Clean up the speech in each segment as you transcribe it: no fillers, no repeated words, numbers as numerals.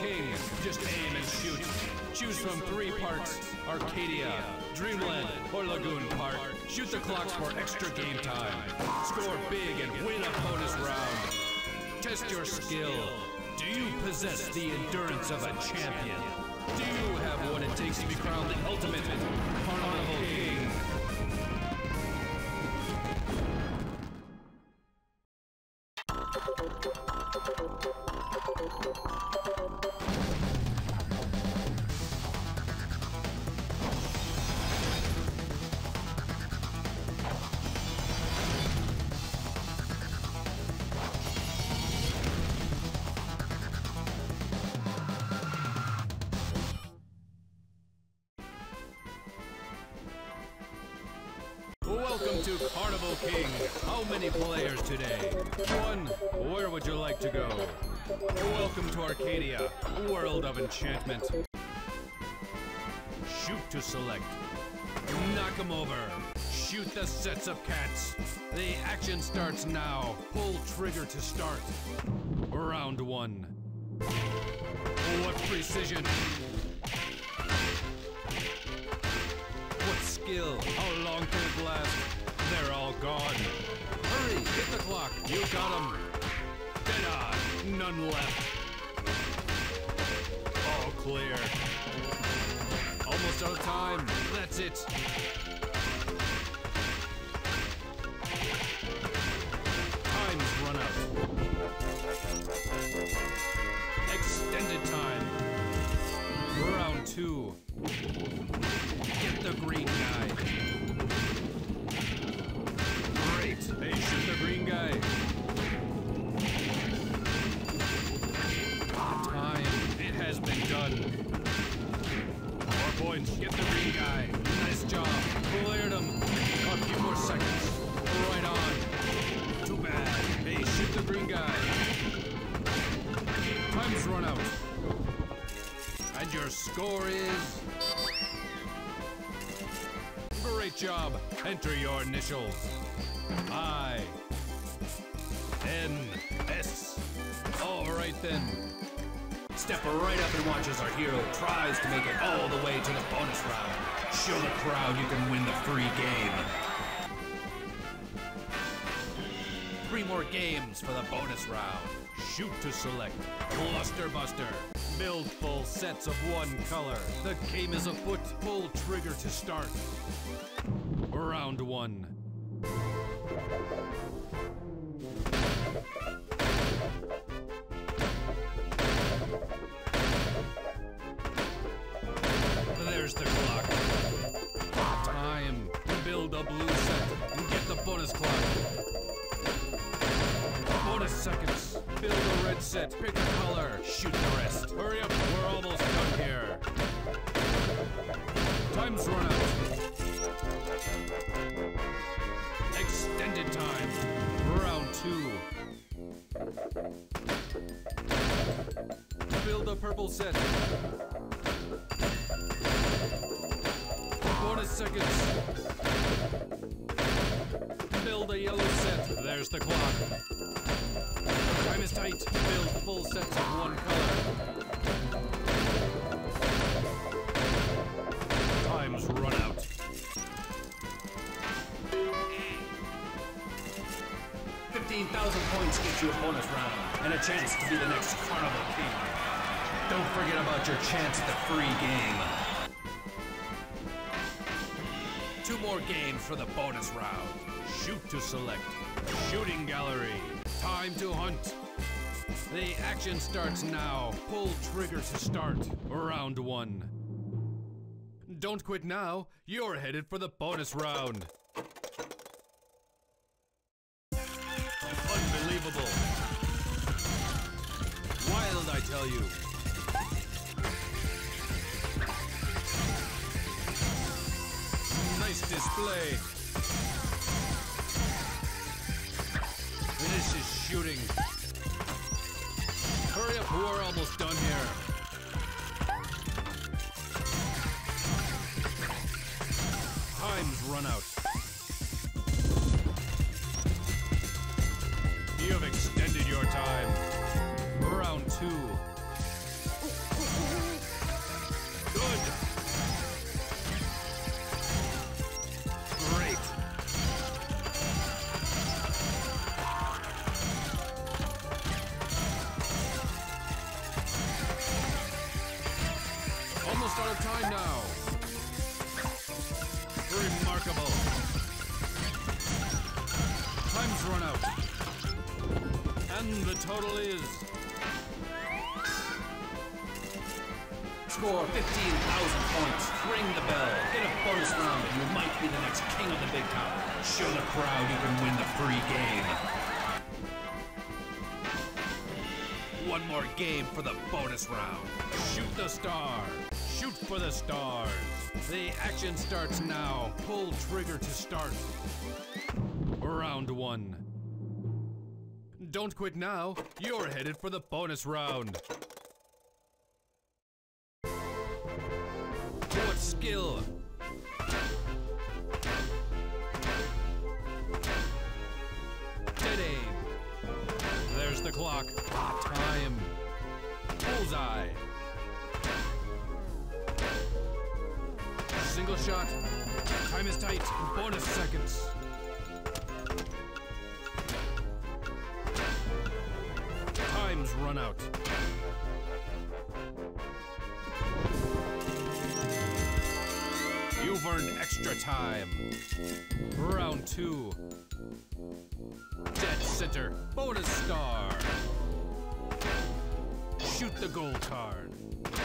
King. Just aim and shoot. Choose from 3 parks: Arcadia, Dreamland, or Lagoon Park. Shoot the clocks for extra game time. Score big and win a bonus round. Test your skill. Do you possess the endurance of a champion? Do you have what it takes to be crowned the ultimate Carnival King? Welcome to Carnival King. How many players today? 1. Where would you like to go? Welcome to Arcadia, world of enchantment. Shoot to select. Knock 'em over. Shoot the sets of cats. The action starts now. Pull trigger to start. Round 1. What precision! What skill! How long can it last? They're all gone. Hurry, hit the clock. You got them. Dead on. None left. All clear. Almost out of time. That's it. Time's run out. Extended time. Round 2. Get the green guy. Great. Hey, shoot the green guy. Time. It has been done. 4 points. Get the green guy. Nice job. Cleared him. A few more seconds. Right on. Too bad. Hey, shoot the green guy. Time's run out. And your score is... Great job. Enter your initials. I-N-S. All right then. Step right up and watch as our hero tries to make it all the way to the bonus round. Show the crowd you can win the free game. 3 more games for the bonus round. Shoot to select. Cluster Buster. Build full sets of 1 color. The game is afoot. Pull trigger to start. Round 1. There's the clock. Time. Build a blue set. Get the bonus clock. Bonus seconds. Build a red set. Pick a color. Shoot the rest. Hurry up. We're almost done here. Time's run out. Extended time. Round 2. Build a purple set. Bonus seconds. Build a yellow set. There's the clock. Time is tight. Build full sets of 1 color. Time's run out. 15,000 points get you a bonus round and a chance to be the next Carnival King. Don't forget about your chance at the free game. 2 more games for the bonus round. Shoot to select. Shooting gallery. Time to hunt. The action starts now. Pull trigger to start. Round 1. Don't quit now. You're headed for the bonus round. Unbelievable. Wild, I tell you. Nice display. This is shooting. Hurry up, we're almost done here. Time's run out. You have extended your time. Round 2. time now. Remarkable. Time's run out. And the total is... Score 15,000 points. Ring the bell. Get a bonus round and you might be the next king of the big top. Show the crowd you can win the free game. One more game for the bonus round. Shoot the star. Shoot for the stars. The action starts now. Pull trigger to start. Round one. Don't quit now. You're headed for the bonus round. What skill? Dead aim. There's the clock. Time. Bullseye. Single shot. Time is tight. Bonus seconds. Time's run out. You've earned extra time. Round two. Dead center. Bonus star. Shoot the gold card.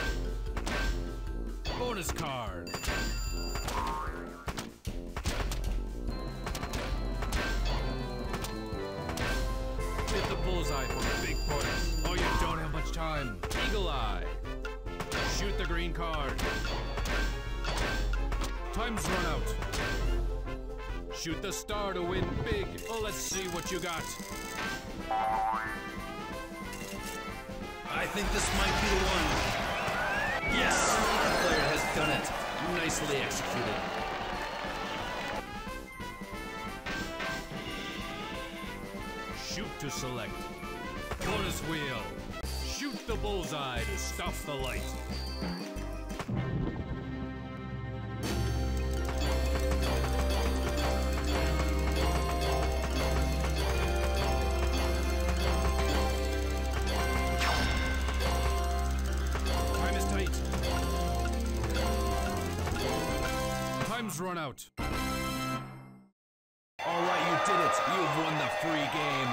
Bonus card. Hit the bullseye for big points. Oh, you don't have much time. Eagle eye. Shoot the green card. Time's run out. Shoot the star to win big. Oh, let's see what you got. I think this might be the one. Yes! Our player has done it. Nicely executed. Shoot to select. Bonus wheel. Shoot the bullseye to stop the light. Time is tight. Time's run out. All right, you did it. You've won the free game.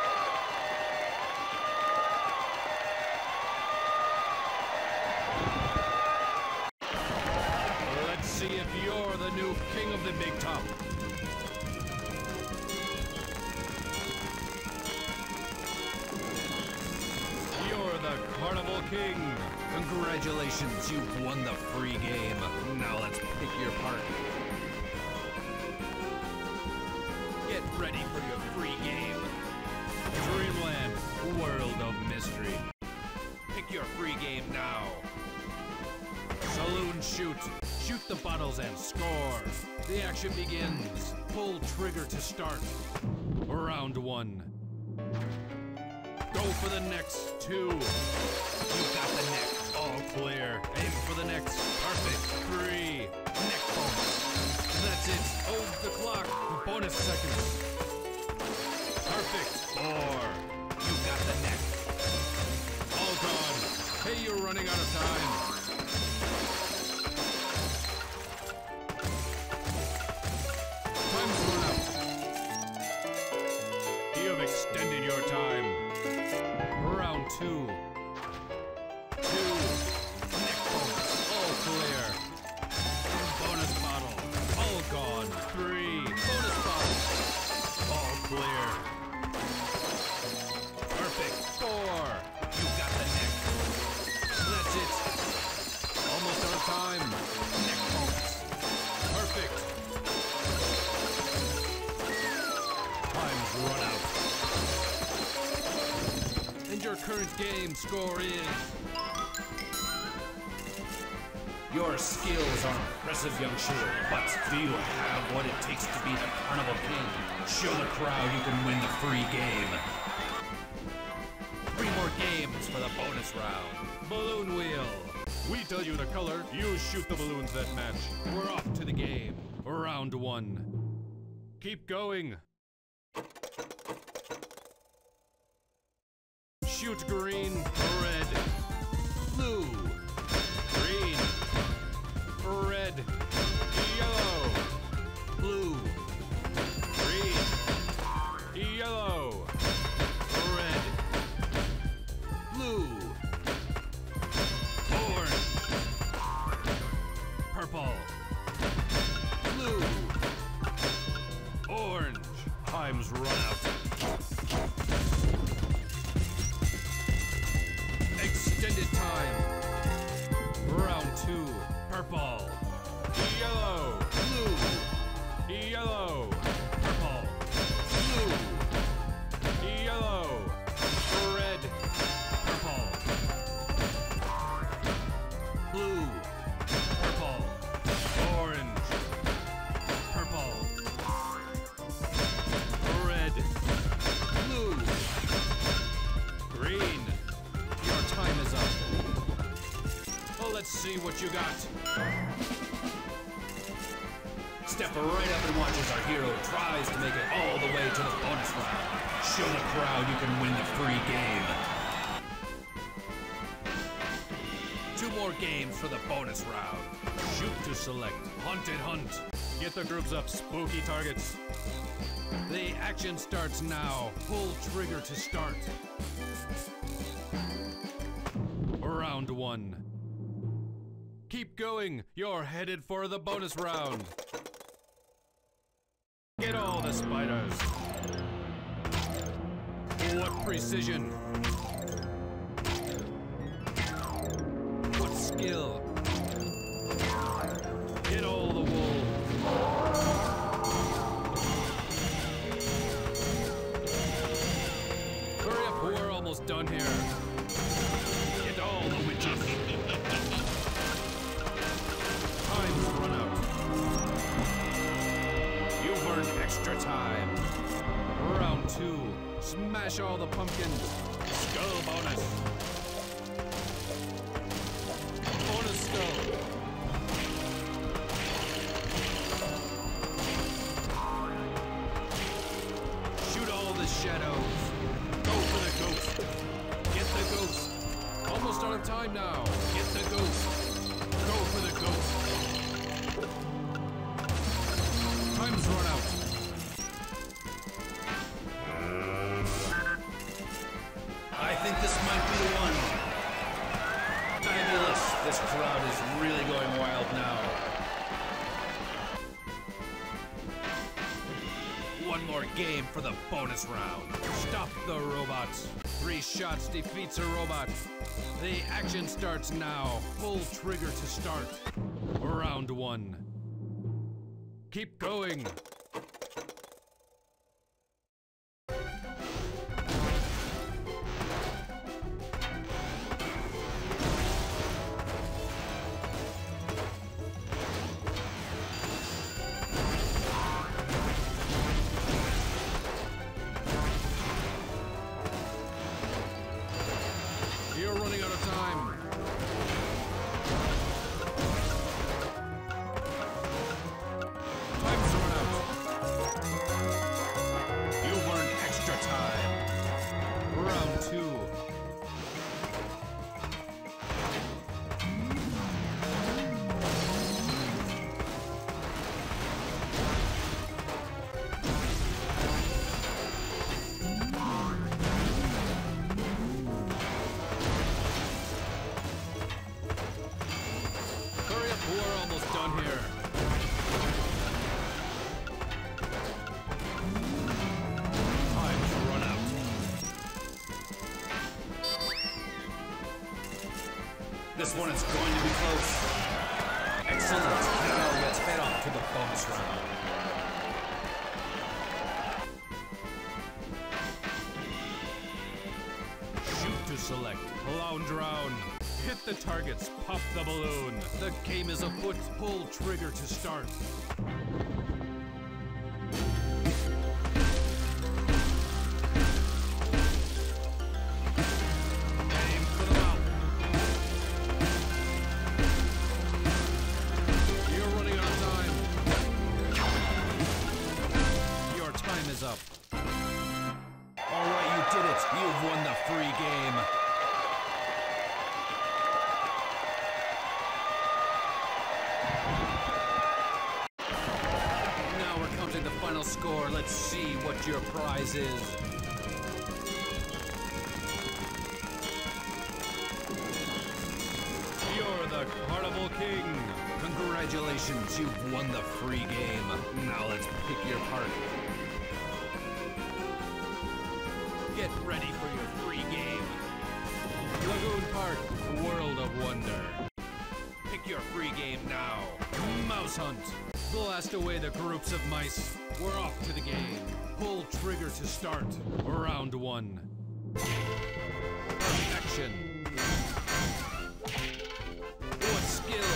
Let's see if you're the new king of the big top. You're the Carnival King. Congratulations, you've won the free game. Now let's pick your part. Get ready for your free game. Dreamland, world of mystery. Pick your free game now. Saloon shoot. Shoot the bottles and score. The action begins. Pull trigger to start. Round one. Go for the next two. You got the neck. All clear. Aim for the next. Perfect. Three. Neck bonus. That's it. Hold the clock. Bonus seconds. Perfect. Four. You got the neck. All gone. Hey, you're running out of time. Time's run out. You have extended your time. Round two. Neck bonus. All clear. Bonus bottle. All gone. Three. Bonus bottle. All clear. Perfect. Four. You got the neck. That's it. Almost out of time. Neck bonus. Perfect. Time's run out. And your current game score is... Your skills are impressive, young shooter, but do you have what it takes to be the Carnival King? Show the crowd you can win the free game. 3 more games for the bonus round. Balloon wheel. We tell you the color, you shoot the balloons that match. We're off to the game. Round one. Keep going. Shoot green, red, blue, green, red, yellow, blue, green, yellow, red, blue, orange, purple, blue, orange. Time's run out. Extended time. Round 2. Purple, yellow, blue, yellow, purple, blue, yellow, red, purple, blue, purple, orange, purple, red, blue, green. Your time is up. Well, let's see what you got. Step right up and watch as our hero tries to make it all the way to the bonus round. Show the crowd you can win the free game. 2 more games for the bonus round. Shoot to select. Haunted hunt. Get the groups up spooky targets. The action starts now. Pull trigger to start. Round 1. Keep going. You're headed for the bonus round. Get all the spiders. What precision. What skill. Get all the wool. Hurry up, we're almost done here. Get all the witches. Time's run out. You've earned extra time. Round 2. Smash all the pumpkins. Skull bonus. Bonus skull. Shoot all the shadows. Go for the ghost. Get the ghost. Almost out of time now. Get the ghost. Go for the ghost. Time's run out. I think this might be the one. Fabulous. This crowd is really going wild now. One more game for the bonus round. Stop the robots. 3 shots defeats a robot. The action starts now. Pull trigger to start. Round 1. Keep going. You're running out of time. Time's run out. You've earned extra time. Round 2. Hurry up, we're almost done here. Time's run out. This one is going to be close. Excellent. Now let's head off to the bonus round. Shoot to select. Lounge round. Hit the targets. Pop the balloon. The game is afoot. Pull trigger to start. Aim for the mouth. You're running out of time. Your time is up. All right, you did it. You've won the free game. We're counting the final score. Let's see what your prize is. You're the Carnival King. Congratulations, you've won the free game. Now let's pick your park. Get ready for your free game. Lagoon Park, World of Wonder. Pick your free game now. Mouse Hunt. Blast away the groups of mice. We're off to the game. Pull trigger to start. Round 1. Action. What skill?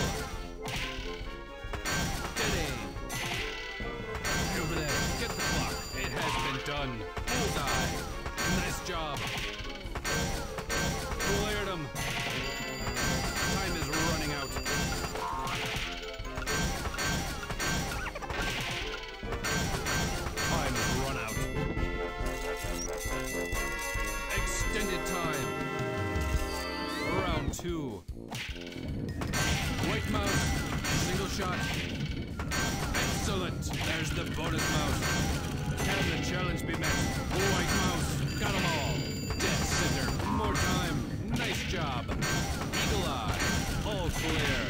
Dead aim. Over there. Get the clock. It has been done. Bullseye. Nice job. Cleared him. Time is running out. Time is run out. Extended time. Round 2. White mouse. Single shot. Excellent. There's the bonus mouse. Can the challenge be met? White mouse. Got them all. Dead center. More time. Nice job. Eagle eye. All clear.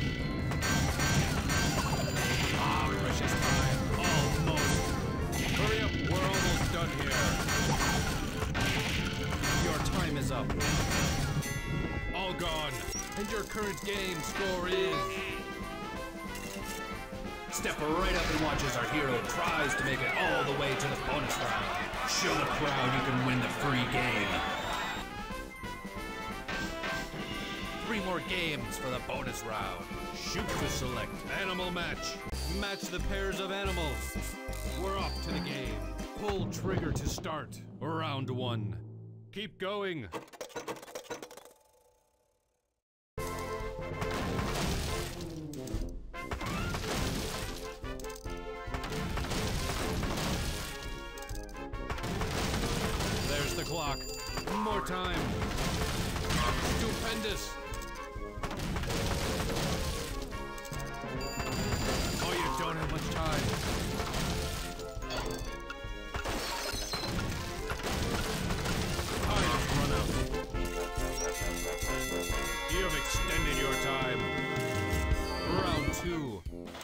Ah, precious time. Almost. Hurry up. We're almost done here. Your time is up. All gone. And your current game score is... Step right up and watch as our hero tries to make it all the way to the bonus round. Show the crowd you can win the free game. 3 more games for the bonus round. Shoot to select. Animal match. Match the pairs of animals. We're off to the game. Pull trigger to start. Round 1. Keep going. There's the clock. More time. Stupendous. Oh, you don't have much time. Time has run out. You've extended your time. Round 2.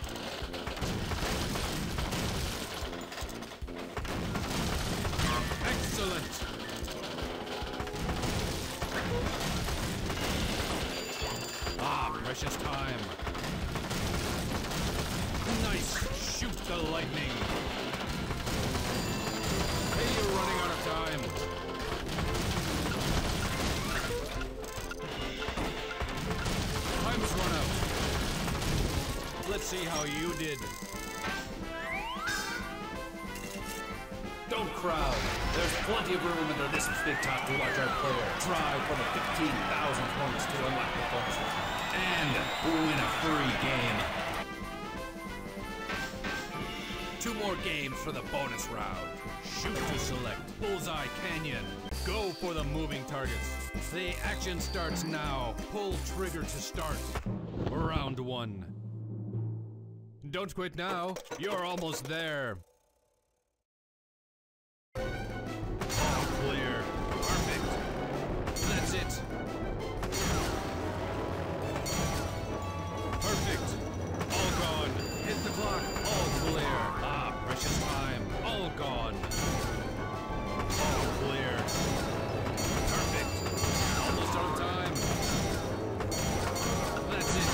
Excellent. Ah, precious time. Nice. Shoot the lightning. Hey, you're running out of time. Time's run out. Let's see how you did. Don't crowd. There's plenty of room under this big top to watch our player try for the 15,000 points to unlock the bonus round and win a free game. 2 more games for the bonus round. Shoot to select. Bullseye Canyon. Go for the moving targets. The action starts now. Pull trigger to start. Round 1. Don't quit now. You're almost there. All clear. Perfect. That's it. Perfect. All gone. Hit the clock. All clear. Ah, precious time. All gone. All clear. Perfect. Almost on time. That's it.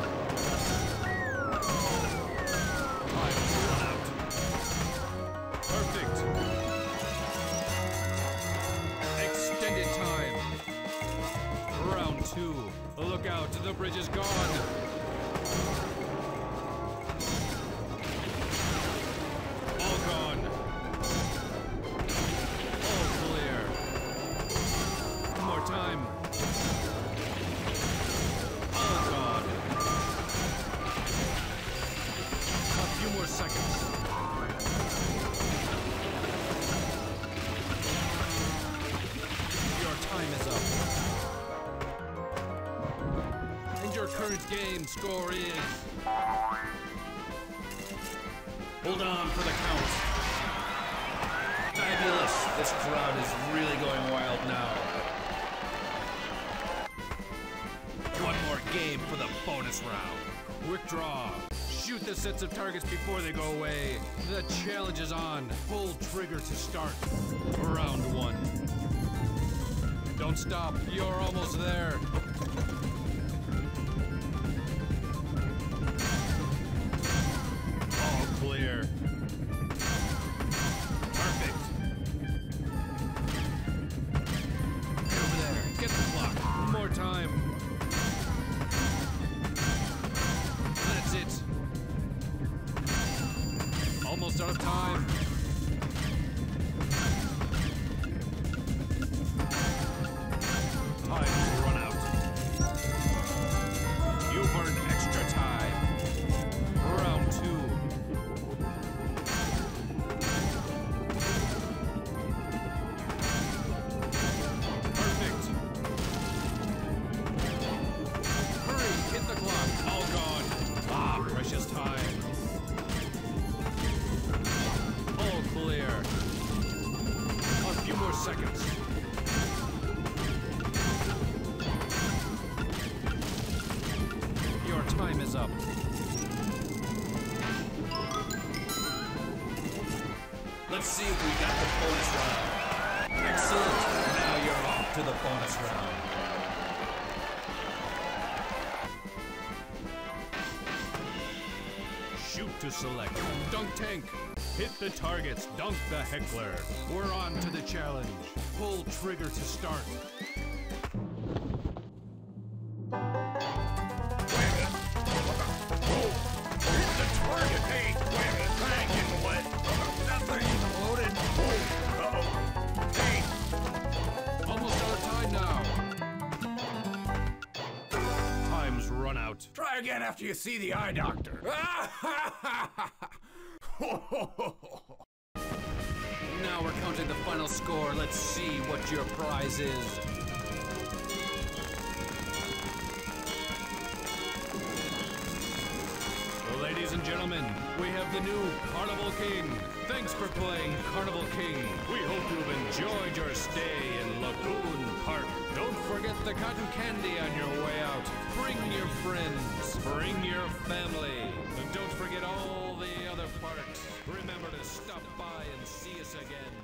Time has run out. Perfect. Extended time. Round 2. Look out, the bridge is gone. All gone. All clear. More time. All gone. A few more seconds. Your time is up. And your current game score is... Hold on for the count. Fabulous. This crowd is really going wild now. One more game for the bonus round. Quick draw. Shoot the sets of targets before they go away. The challenge is on. Pull trigger to start. Round 1. Don't stop. You're almost there. All clear. Perfect. Get over there. Get the clock. One more time. That's it. Almost out of time. Time's run out. You earned extra time. Round 2. Perfect. Hurry, hit the clock. All gone. Ah, precious time. All clear. A few more seconds. Your time is up. Let's see if we got the bonus round. Excellent. Now you're off to the bonus round. Shoot to select. Dunk tank. Hit the targets. Dunk the heckler. We're on to the challenge. Pull trigger to start. Almost out of time now. Time's run out. Try again after you see the eye doctor. Now we're counting the final score. Let's see what your prize is. Ladies and gentlemen, we have the new Carnival King. Thanks for playing Carnival King. We hope you've enjoyed your stay in Lagoon Park. Don't forget the cotton candy on your way out. Bring your friends. Bring your family. And don't forget all the other parks. Remember to stop by and see us again.